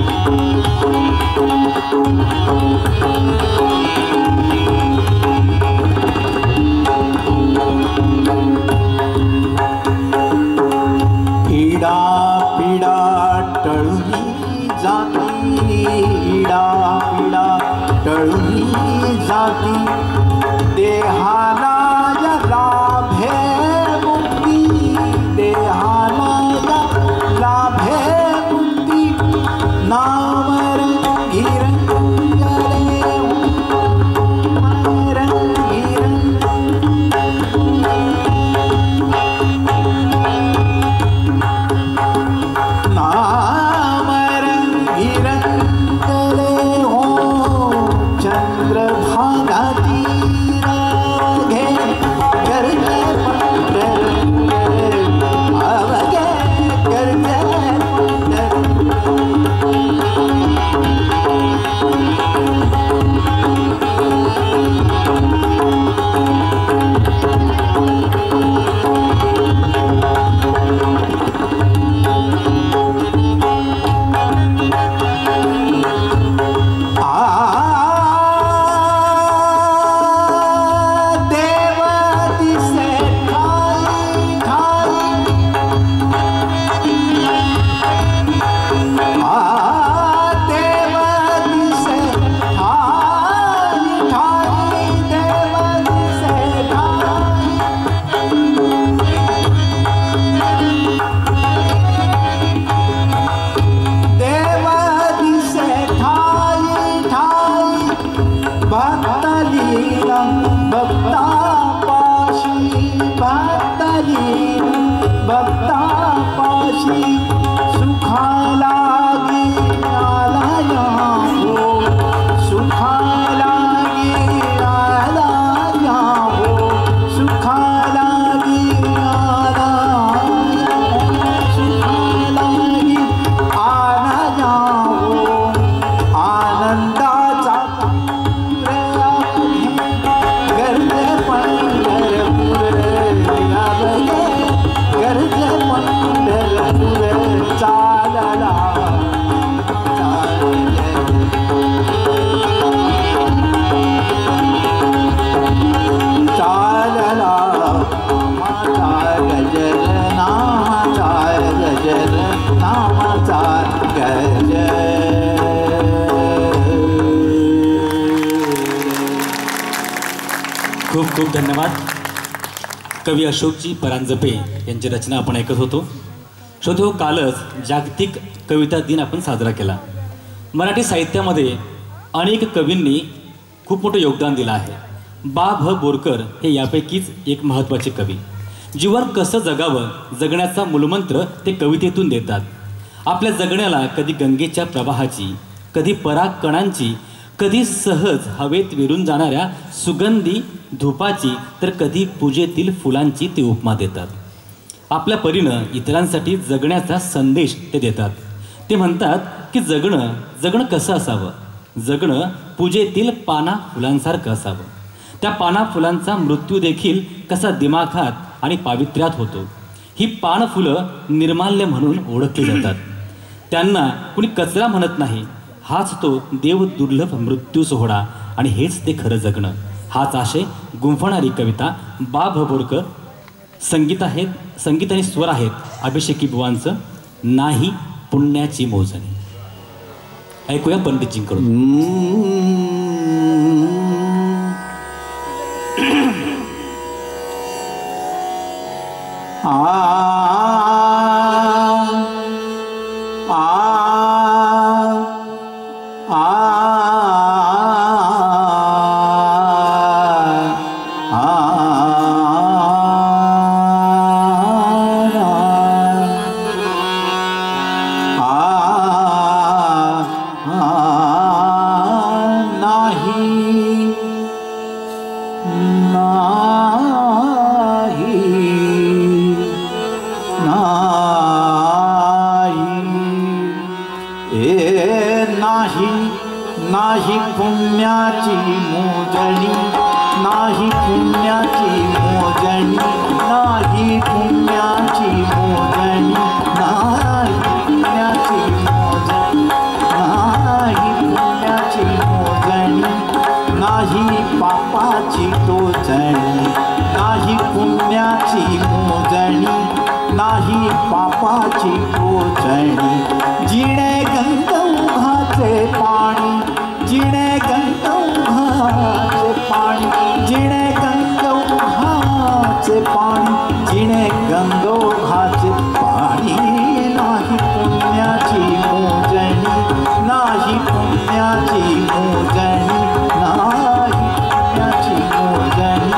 इडा पिडा टळूनी जाती, इडा पिडा टळूनी जाती, देहाला या लाभे मुक्ती, देहाला या लाभे मुक्ती, नावर गिरंगले मर गिरंग नावर गिरंगले हो चंद्रभागा तीर घे गरजे पंढरपूर अवघे गरजे खूप खूप धन्यवाद. कवी अशोकजी परांजपे यांची रचना आपण ऐकत होतो. श्रोते, कालच जागतिक कविता दिन आपण साजरा केला. मराठी साहित्यामध्ये अनेक कवींनी खूप मोठं योगदान दिलं आहे. बा भ बोरकर हे यापैकीच एक महत्त्वाचे कवी. जीवन कसं जगावं, जगण्याचा मूलमंत्र ते कवितेतून देतात. आपल्या जगण्याला कधी गंगेच्या प्रवाहाची, कधी पराग कणांची, कधी सहज हवेत विरून जाणाऱ्या सुगंधी धुपाची, तर कधी पूजेतील फुलांची ते उपमा देतात. आपल्या परीनं इतरांसाठी जगण्याचा संदेश ते देतात. ते म्हणतात की जगणं जगणं कसं असावं, जगणं पूजेतील पाना फुलांसारखं असावं. त्या पाना फुलांचा मृत्यू देखील कसा दिमाखात आणि पावित्र्यात होतो. ही पानफुलं निर्माल्य म्हणून ओळखली जातात. त्यांना कुणी कचरा म्हणत नाही. हाच तो देव दुर्लभ मृत्यू सोहळा आणि हेच ते खरं जगणं. हाच आशय गुंफणारी कविता बा भ बोरकर. संगीत आहेत, संगीत आणि स्वर आहेत अभिषेकी बुवांचं नाही पुण्याची मोजणी. ऐकूया पंडितजींकडून. आ आ नाही पुण्याची मोजणी, नाही पुण्याची मोजणी, नाही पुण्याची मोजणी, नाही पुण्याची मोजणी, टोचणी, नाही पुण्याची मोजणी, नाही पापाची टोचणी. जिणे गंगौघाचे पाणी, जिणे गंगौघाचे पाणी, जिणे गंगौघाचे पाणी, जिणे गंगौघाचे पाणी. नाही पुण्याची मोजणी, नाही पुण्याची मोजणी, नाही पुण्याची मोजणी.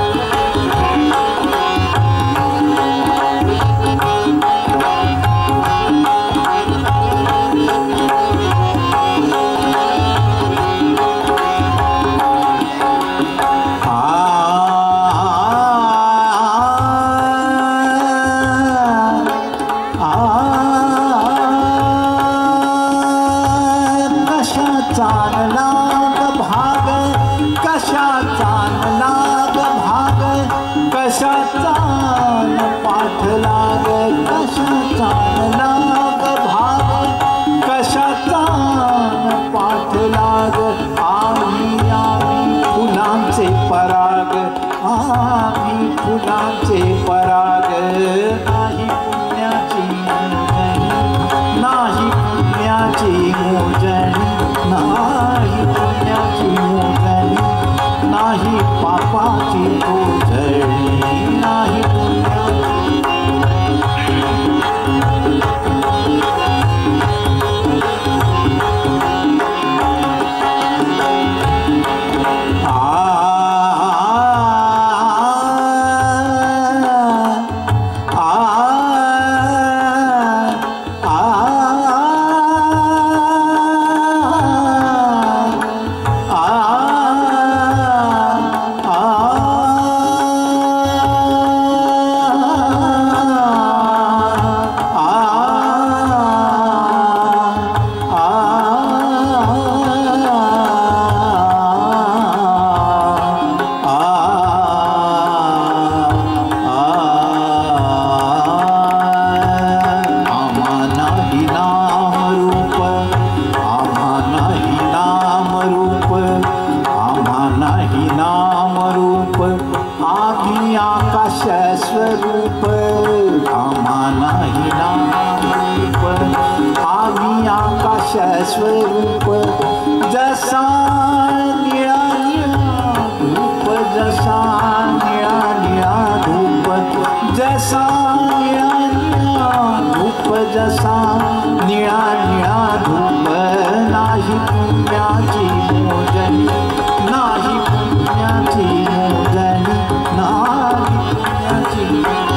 स्वरूप जसा निळा निळा धूप, जसा निळा निळा धूप, जसा निळा निळा धूप, जसा निळा निळा धूप. नाही पुण्याची मोजणी, नाही पुण्याची मोजणी, नाही पुण्याची.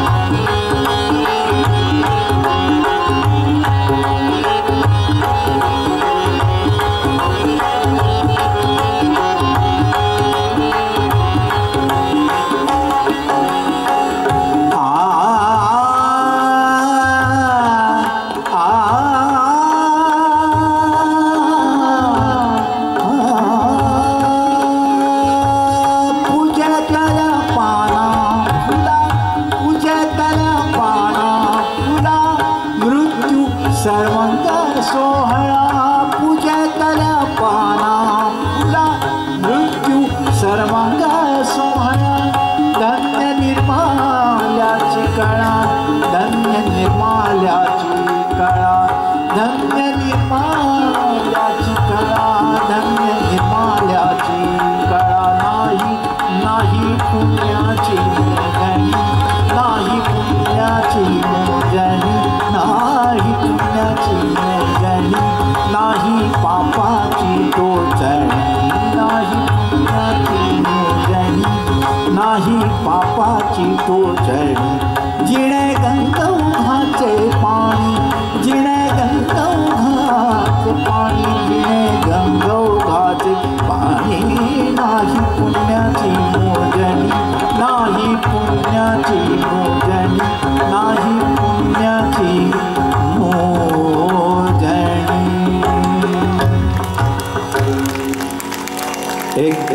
जिणे गंगौघाचे पाणी, जिणे गंगौघाचे पाणी, जिणे गंगौघाचे पाणी. नाही पुण्याची मोजणी, नाही पुण्याची मोजणी, नाही पुण्याची मोजणी. एक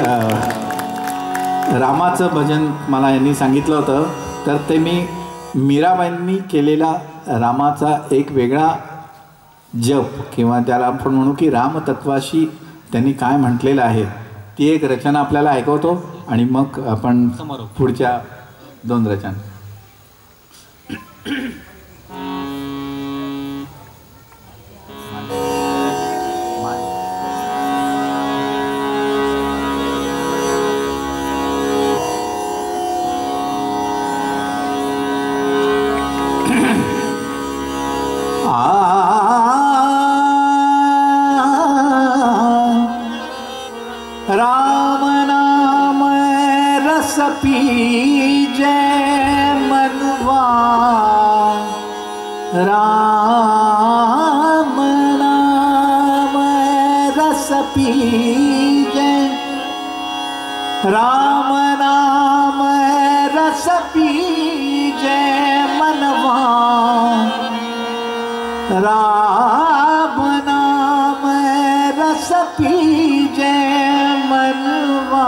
रामाचं भजन मला यांनी सांगितलं होतं, तर ते मी मीराबाईंनी केलेला रामाचा एक वेगळा जप किंवा त्याला आपण म्हणू की रामतत्वाशी त्यांनी काय म्हटलेलं आहे ती एक रचना आपल्याला ऐकवतो आणि मग आपण समारोप. पुढच्या दोन रचना. राम नाम रस पीजे मनवा, राम नाम रस पीजे, राम नाम रस पीजे मनवा, राम नाम रस पीजे मनवा,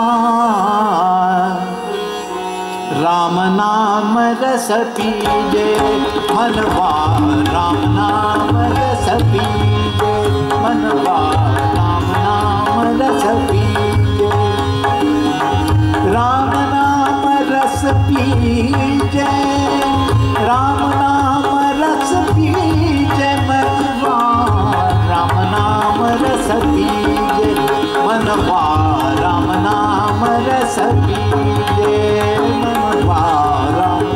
राम नाम रस पीजे मनवा, राम नाम रस पीजे मनवा, राम नाम रस पीजे, राम नाम रस पीजे, राम नाम रस पीजे मनवा, राम नाम रस पीजे मनवा, राम नाम रस पीजे मनवा, राम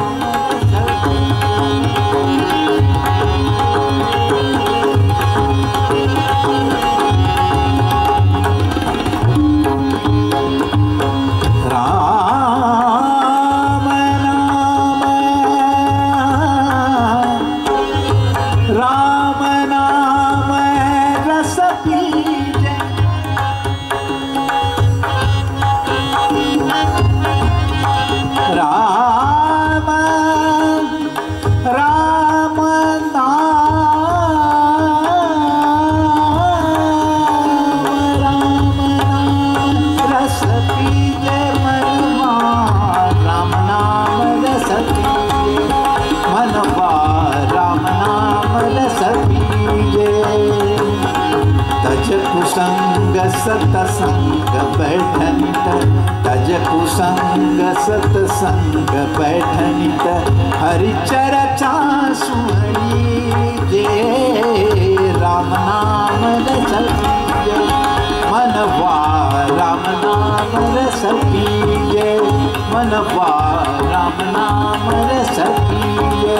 सतसंग बैठनित, तज कुसंग सतसंग बैठनित, हरिचर्चा सुनीजे, राम नाम रस पीजे मनवा, राम नाम रस पीजे मनवा, राम नाम रस पीजे,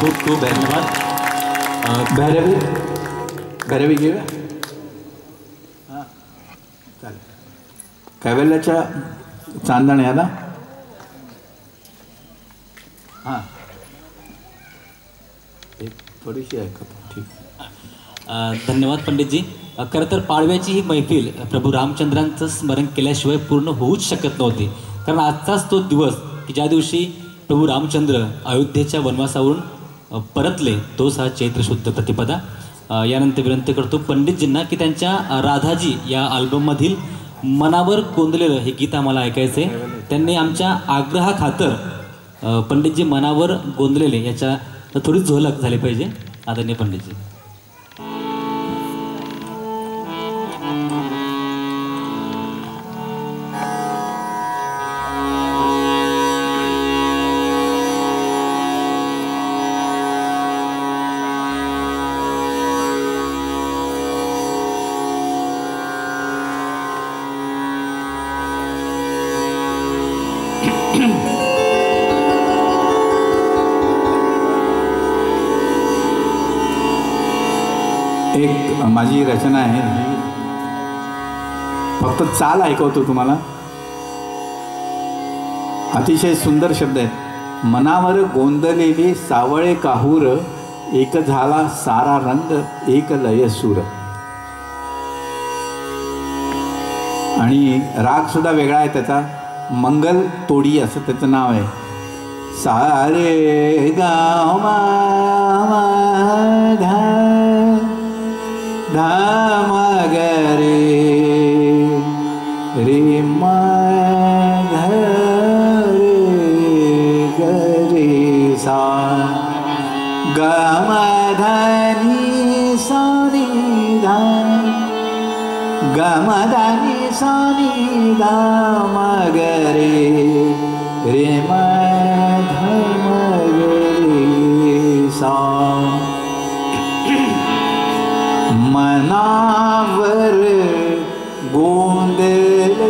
खूप खूप धन्यवाद. भैरवी भैरवी घेऊया. हां चालेल. कैवल्याच्या चांदण्याला हां एक थोडीशी ऐकतो. ठीक. धन्यवाद पंडितजी. खरं तर पाडव्याची ही मैफिल प्रभू रामचंद्रांचं स्मरण केल्याशिवाय पूर्ण होऊच शकत नव्हती. कारण आजचाच तो दिवस की ज्या दिवशी प्रभू रामचंद्र अयोध्येच्या वनवासावरून परतले, तोच हा चैत्र शुद्ध प्रतिपदा. यानंतर विनंती करतो पंडितजींना की त्यांच्या राधाजी या अल्बममधील मनावर गोंदलेलं हे गीत आम्हाला ऐकायचं आहे. त्यांनी आमच्या आग्रहाखातर पंडितजी मनावर गोंदलेले याच्या थोडी झलक झाली पाहिजे. आदरणीय पंडितजी. एक माझी रचना आहे, फक्त चाल ऐकवतो तुम्हाला. अतिशय सुंदर शब्द आहेत. मनावर गोंदलेली सावळे काहूर, एक झाला सारा रंग एक लय सूर. आणि राग सुद्धा वेगळा आहे त्याचा, मंगल तोडी असं त्याचं नाव आहे. सारे गाव मा धा धाम गरे रे मा घरे गरे सा गम धनी सानी धाम गम धनी सानी धाम गरे रे मा धम गरे सा. मनावर गोंदलेले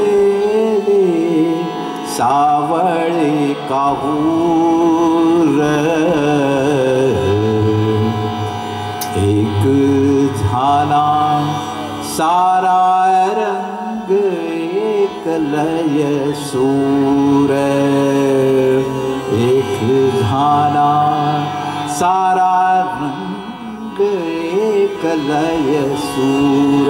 सावळे काहूर, एक झाला सारा रंग एक लय सूर. एक झाला सारा रंग एक लय सूर.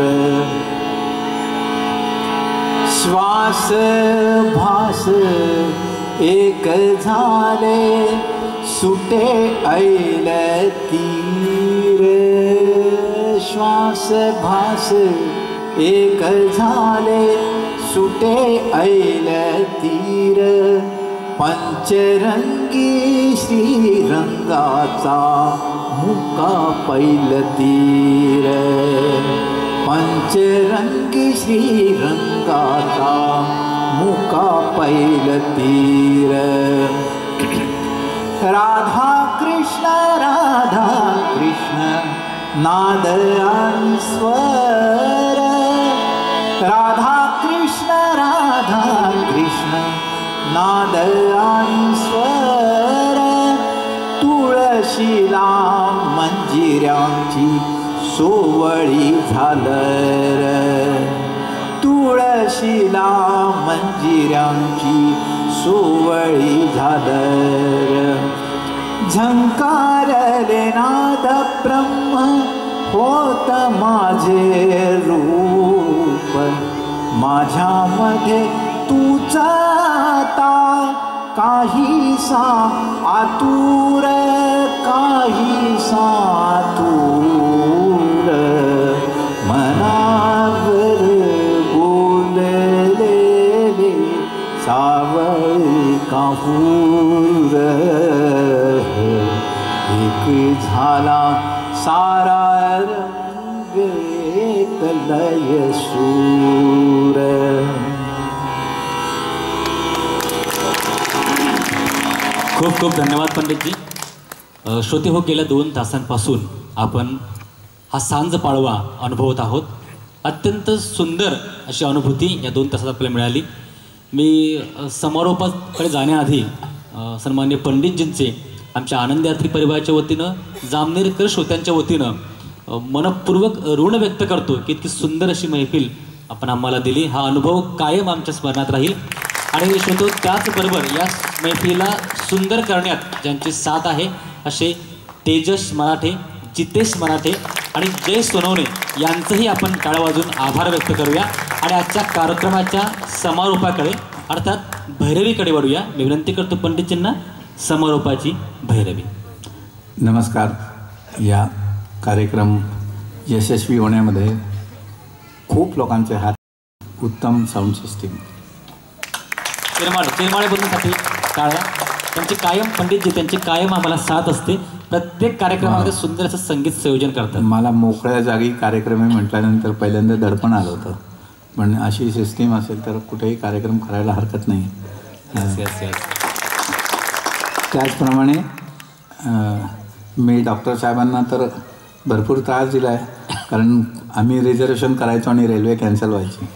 श्वास भास एक झाले सुटे ऐल तीर. श्वास भास एक झाले सुटे ऐल तीर. पंचरंगी श्रीरंगाचा मुका पैल तीर. पंचरंगी श्रीरंगाचा मुका पैल तीर. राधा कृष्ण राधा कृष्ण नाद आणि स्वर. राधा कृष्ण राधा कृष्ण नाद आणि स्वर. तुळशीला मंजिऱ्यांची सोवळी झालर. तुळशीला मंजिऱ्यांची सोवळी झालर. झंकारले नाद ब्रह्म होत माझे रूप. माझ्यामध्ये तुझा आता काहीसा आतुर काहीसा आतुर. मनावर बोललेले सावळे काहूर. एक झाला सारा रंग एक लय सूर. खूप खूप धन्यवाद पंडितजी. श्रोते हो, गेल्या दोन तासांपासून आपण हा सांज पाडवा अनुभवत आहोत. अत्यंत सुंदर अशी अनुभूती या दोन तासात आपल्याला मिळाली. मी समारोपाकडे जाण्याआधी सन्माननीय पंडितजींचे आमच्या आनंद यात्री परिवाराच्या वतीनं जामनेरकर श्रोत्यांच्या वतीनं अ, मनपूर्वक ऋण व्यक्त करतो की इतकी सुंदर अशी मैफिल आपण आम्हाला दिली. हा अनुभव कायम आमच्या स्मरणात राहील. आणि श्रोतो त्याचबरोबर या मैफिलीला सुंदर करण्यात ज्यांची साथ आहे असे तेजस मराठे, जितेश मराठे आणि जय सोनवणे यांचंही आपण टाळ्या वाजून आभार व्यक्त करूया. आणि आजच्या कार्यक्रमाच्या समारोपाकडे अर्थात भैरवीकडे वळूया. मी विनंती करतो पंडितजींना समारोपाची भैरवी. नमस्कार. या कार्यक्रम यशस्वी होण्यामध्ये खूप लोकांचे हात, उत्तम साऊंड सिस्टीम, चिरमाळे चिरमाळे बंधूंसाठी टाळ्या. त्यांची कायम पंडितजी त्यांची कायम आम्हाला साथ असते. प्रत्येक कार्यक्रमामध्ये सुंदर असं संगीत संयोजन करतात. मला मोकळ्या जागी कार्यक्रम म्हटल्यानंतर पहिल्यांदा दडपण आलं होतं, पण अशी सिस्टीम असेल तर कुठेही कार्यक्रम करायला हरकत नाही. Yes, yes, yes. त्याचप्रमाणे मी डॉक्टर साहेबांना तर भरपूर त्रास दिला आहे, कारण आम्ही रिझर्वेशन करायचो आणि रेल्वे कॅन्सल व्हायची.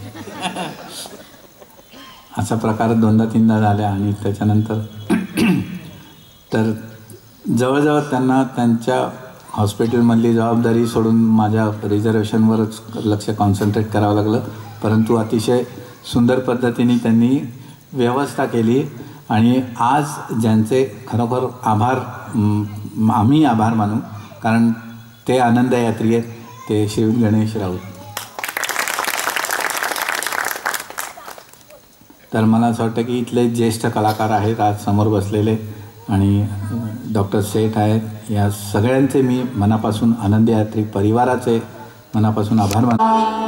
असा प्रकार दोनदा तीनदा झाला. आणि त्याच्यानंतर तर जवळजवळ त्यांना त्यांच्या हॉस्पिटलमधली जबाबदारी सोडून माझ्या रिझर्वेशनवरच लक्ष कॉन्सन्ट्रेट करावं लागलं. परंतु अतिशय सुंदर पद्धतीने त्यांनी व्यवस्था केली. आणि आज ज्यांचे खरोखर आभार आम्ही आभार मानू, कारण ते आनंद यात्री आहेत, ते शिव गणेश राऊत. तर मला असं वाटतं की इथले ज्येष्ठ कलाकार आहेत आज समोर बसलेले, आणि डॉक्टर सेठ आहेत. या सगळ्यांचे मी मनापासून आनंद यात्री परिवाराचे मनापासून आभार मानतो.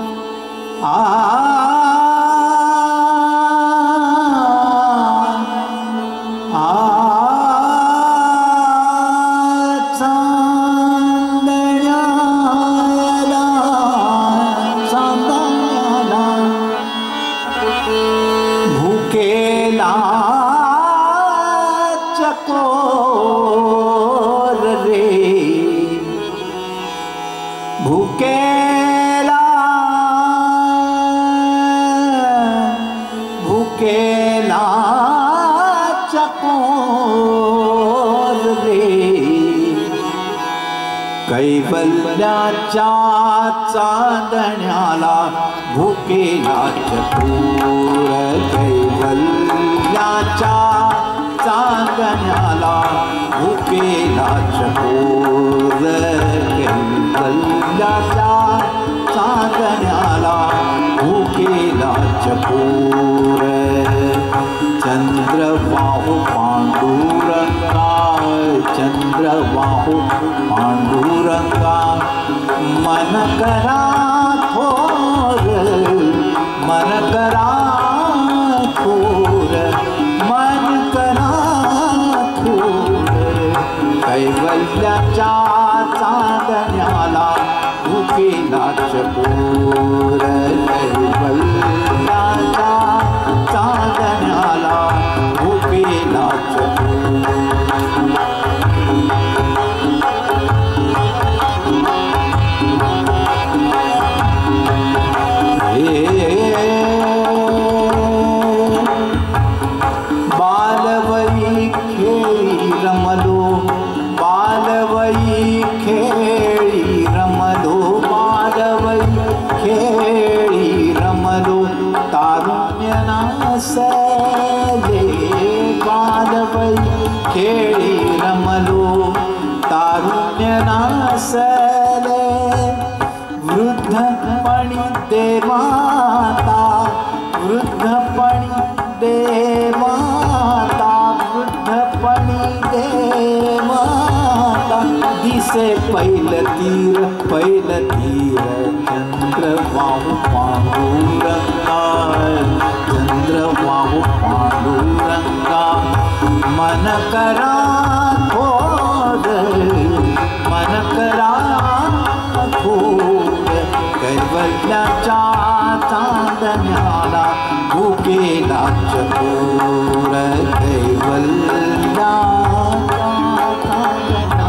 कैवल्याच्या चांदण्याला भुकेला चकोर, कैवल्याच्या चांदण्याला भुकेला चकोर, कैवल्याच्या चांदण्याला भुकेला चकोर. चंद्रबाहू पांडुरंगा, चंद्रबाहू पांडुरंगा, मन करा थोर, मन करा थोर, मन करा थोर. कैवल्याच्या चांदण्याला भुकेला चकोर, कैवल्याच्या चांदण्याला भुकेला चकोर. बालवई खेळी रमलो, बालवई खेळी रमलो, बालवई खेळी रमलो, तारुण्य नासले. बालवई खेळी रमलो, तारुण्य नासले. वृद्धपणी दे माता, वृद्धपणी दे माता, वृद्धपणी दे माता. दिसे पैल तीर, पैल तीर, चंद्रबाहू पांडुरंगा, चंद्रबाहू पांडुरंगा. मन करा थोर, मन करा थोर. कैवल्याच्या चांदण्याला भुकेला चकोर, कैवल्याच्या चांदण्याला.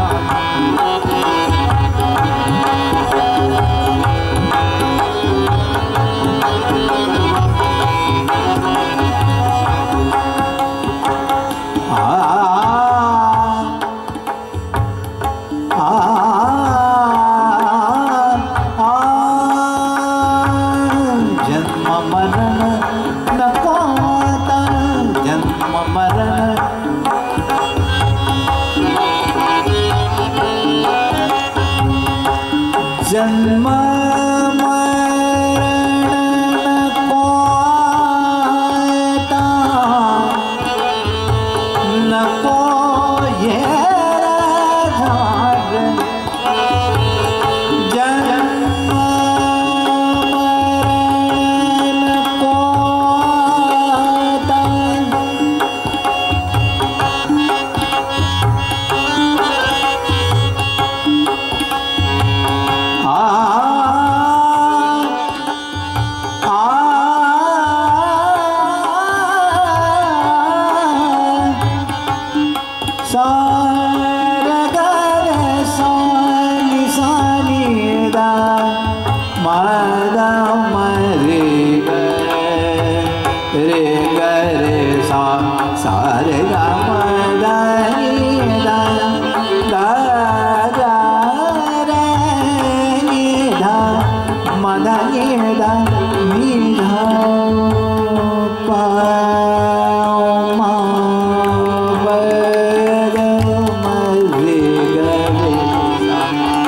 सा ग रे सा नि सा नि दा मा दा म रे ग रे ग रे सा सा रे ग म दा नि दा दा दा रे नि धा म दा नि दा नि धा पा मा ब ग म रे ग रे सा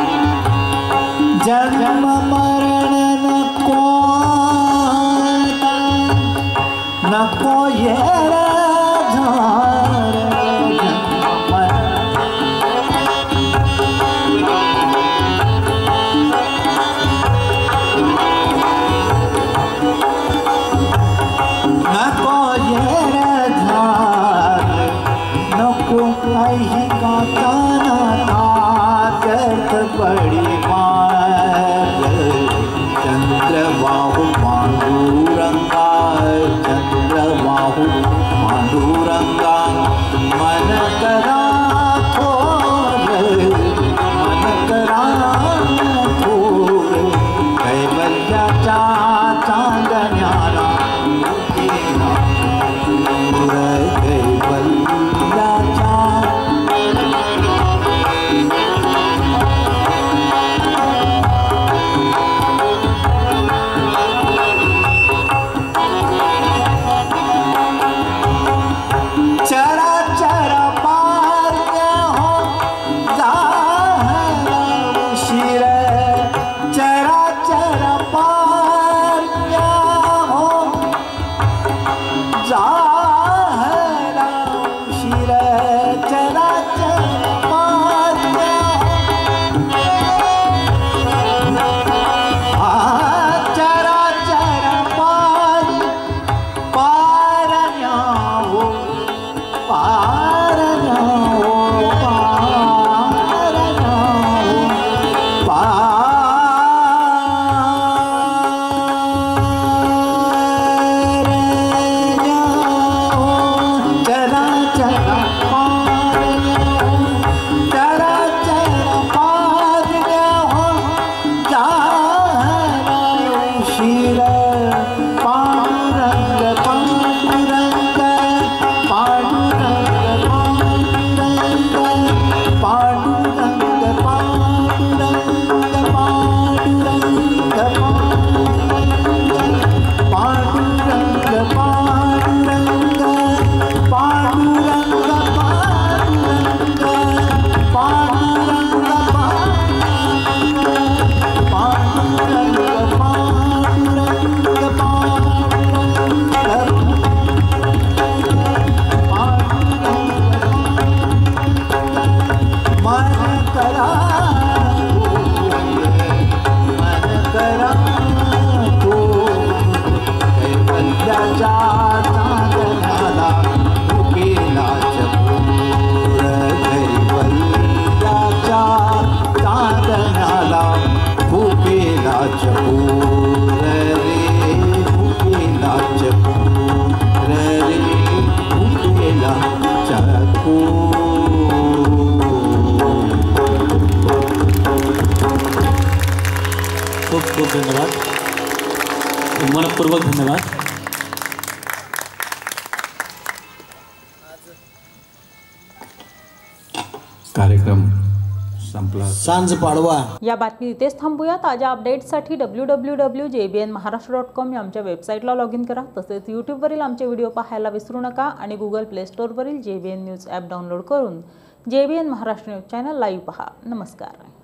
जन्म मरण नको नको ये रे झार जन्म नको ये रे झार नको काही गाताना ताकत बड़ी मार चंद्रबाहु पांडुरंगा चंद्रबाहु पांडुरंगा मन करा थोर मन करा थोर कैवल्याच्या चांदण्याला कैवल्याच्या चरा चरा पार हो जाहरा उशीर चरा चरा पार हो जाहरा उशीर चरा चरा पार आ चरा चरा पार पार हो पार जाओ पार जाओ पार जाओ चला चला पार जाओ चला चला पार जाओ जाहरा उशीर पांडुरंग पांडुरंग पांडुरंग पांडुरंग पांडुरंग पांडुरंग पांडुरंग पांडुरंग पांडुरंग पांडुरंग पांडुरंग पांडुरंग पांडुरंग मन करा मन करा तो कैवल्याच्या चांदण्याला उकेला चकोर कैवल्याच्या चांदण्याला उकेला चकोर रे उकेला चकोर रे उकेला चकोर खूप खूप धन्यवाद मनपूर्वक धन्यवाद कार्यक्रम संपला सांज पाडवा या बातमी इथेच थांबूया. ताज्या अपडेट्ससाठी W W W J B N Maharashtra dot com या आमच्या वेबसाईटला लॉग इन करा. तसेच यूट्यूबवरील आमचे व्हिडिओ पाहायला विसरू नका आणि गुगल प्ले स्टोअरवरील J B N news app download करून J B N Maharashtra news channel live पहा. नमस्कार.